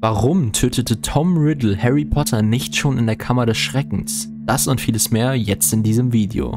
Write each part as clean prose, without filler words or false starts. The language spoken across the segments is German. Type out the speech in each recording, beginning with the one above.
Warum tötete Tom Riddle Harry Potter nicht schon in der Kammer des Schreckens? Das und vieles mehr jetzt in diesem Video.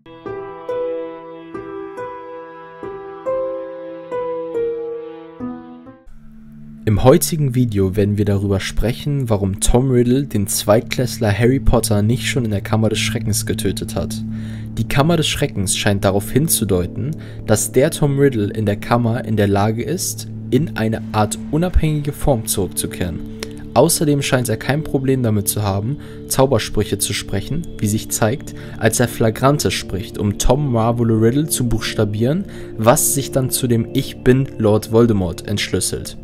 Im heutigen Video werden wir darüber sprechen, warum Tom Riddle den Zweitklässler Harry Potter nicht schon in der Kammer des Schreckens getötet hat. Die Kammer des Schreckens scheint darauf hinzudeuten, dass der Tom Riddle in der Kammer in der Lage ist, in eine Art unabhängige Form zurückzukehren. Außerdem scheint er kein Problem damit zu haben, Zaubersprüche zu sprechen, wie sich zeigt, als er Flagrantes spricht, um Tom Marvolo Riddle zu buchstabieren, was sich dann zu dem Ich bin Lord Voldemort entschlüsselt.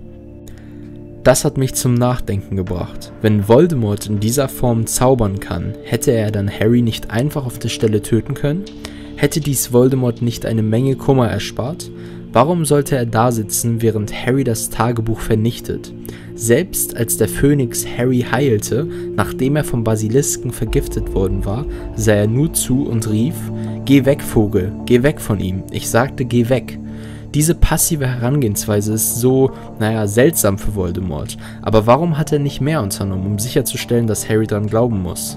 Das hat mich zum Nachdenken gebracht. Wenn Voldemort in dieser Form zaubern kann, hätte er dann Harry nicht einfach auf der Stelle töten können? Hätte dies Voldemort nicht eine Menge Kummer erspart? Warum sollte er da sitzen, während Harry das Tagebuch vernichtet? Selbst als der Phönix Harry heilte, nachdem er vom Basilisken vergiftet worden war, sah er nur zu und rief: „Geh weg, Vogel, geh weg von ihm, ich sagte, geh weg." Diese passive Herangehensweise ist so, seltsam für Voldemort. Aber warum hat er nicht mehr unternommen, um sicherzustellen, dass Harry dran glauben muss?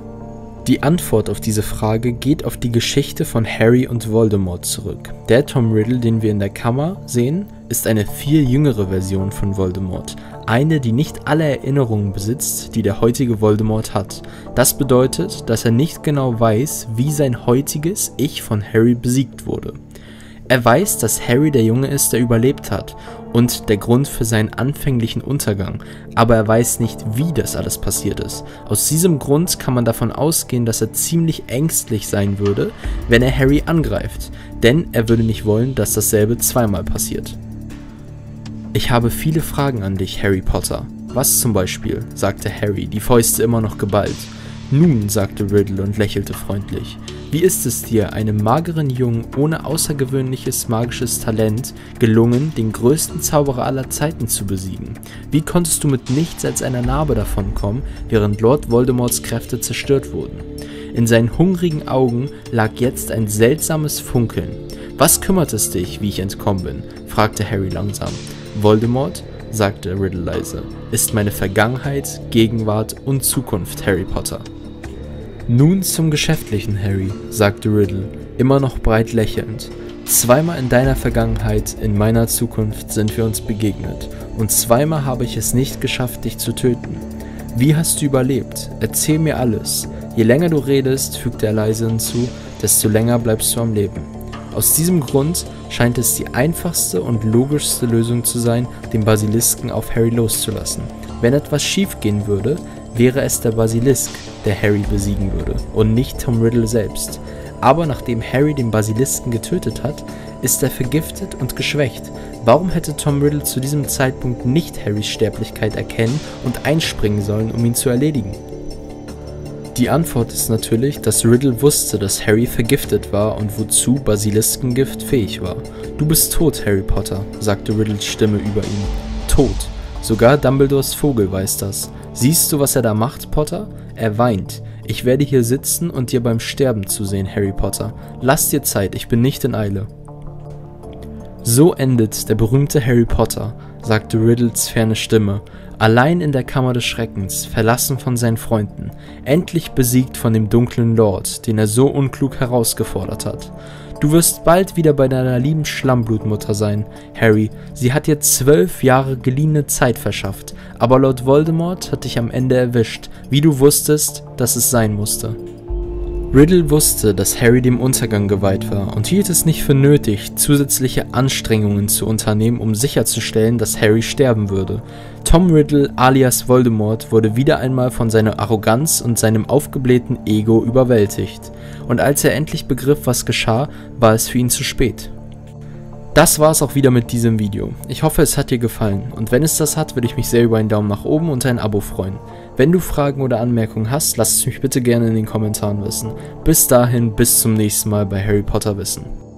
Die Antwort auf diese Frage geht auf die Geschichte von Harry und Voldemort zurück. Der Tom Riddle, den wir in der Kammer sehen, ist eine viel jüngere Version von Voldemort. Eine, die nicht alle Erinnerungen besitzt, die der heutige Voldemort hat. Das bedeutet, dass er nicht genau weiß, wie sein heutiges Ich von Harry besiegt wurde. Er weiß, dass Harry der Junge ist, der überlebt hat und der Grund für seinen anfänglichen Untergang, aber er weiß nicht, wie das alles passiert ist. Aus diesem Grund kann man davon ausgehen, dass er ziemlich ängstlich sein würde, wenn er Harry angreift, denn er würde nicht wollen, dass dasselbe zweimal passiert. „Ich habe viele Fragen an dich, Harry Potter." „Was zum Beispiel?", sagte Harry, die Fäuste immer noch geballt. „Nun", sagte Riddle und lächelte freundlich. „Wie ist es dir, einem mageren Jungen ohne außergewöhnliches magisches Talent, gelungen, den größten Zauberer aller Zeiten zu besiegen? Wie konntest du mit nichts als einer Narbe davonkommen, während Lord Voldemorts Kräfte zerstört wurden?" In seinen hungrigen Augen lag jetzt ein seltsames Funkeln. „Was kümmert es dich, wie ich entkommen bin?", fragte Harry langsam. „Voldemort", sagte Riddle leise, „ist meine Vergangenheit, Gegenwart und Zukunft, Harry Potter." „Nun zum Geschäftlichen, Harry", sagte Riddle, immer noch breit lächelnd. „Zweimal in deiner Vergangenheit, in meiner Zukunft sind wir uns begegnet, und zweimal habe ich es nicht geschafft, dich zu töten. Wie hast du überlebt? Erzähl mir alles. Je länger du redest", fügte er leise hinzu, „desto länger bleibst du am Leben." Aus diesem Grund scheint es die einfachste und logischste Lösung zu sein, den Basilisken auf Harry loszulassen. Wenn etwas schief gehen würde, wäre es der Basilisk, der Harry besiegen würde, und nicht Tom Riddle selbst. Aber nachdem Harry den Basilisken getötet hat, ist er vergiftet und geschwächt. Warum hätte Tom Riddle zu diesem Zeitpunkt nicht Harrys Sterblichkeit erkennen und einspringen sollen, um ihn zu erledigen? Die Antwort ist natürlich, dass Riddle wusste, dass Harry vergiftet war und wozu Basiliskengift fähig war. „Du bist tot, Harry Potter", sagte Riddles Stimme über ihm. „Tot. Sogar Dumbledores Vogel weiß das. Siehst du, was er da macht, Potter? Er weint. Ich werde hier sitzen und dir beim Sterben zusehen, Harry Potter. Lass dir Zeit, ich bin nicht in Eile." „So endet der berühmte Harry Potter", sagte Riddles ferne Stimme, „allein in der Kammer des Schreckens, verlassen von seinen Freunden, endlich besiegt von dem dunklen Lord, den er so unklug herausgefordert hat. Du wirst bald wieder bei deiner lieben Schlammblutmutter sein, Harry. Sie hat dir 12 Jahre geliehene Zeit verschafft, aber Lord Voldemort hat dich am Ende erwischt, wie du wusstest, dass es sein musste." Riddle wusste, dass Harry dem Untergang geweiht war und hielt es nicht für nötig, zusätzliche Anstrengungen zu unternehmen, um sicherzustellen, dass Harry sterben würde. Tom Riddle alias Voldemort wurde wieder einmal von seiner Arroganz und seinem aufgeblähten Ego überwältigt. Und als er endlich begriff, was geschah, war es für ihn zu spät. Das war es auch wieder mit diesem Video. Ich hoffe, es hat dir gefallen, und wenn es das hat, würde ich mich sehr über einen Daumen nach oben und ein Abo freuen. Wenn du Fragen oder Anmerkungen hast, lass es mich bitte gerne in den Kommentaren wissen. Bis dahin, bis zum nächsten Mal bei Harry Potter Wissen.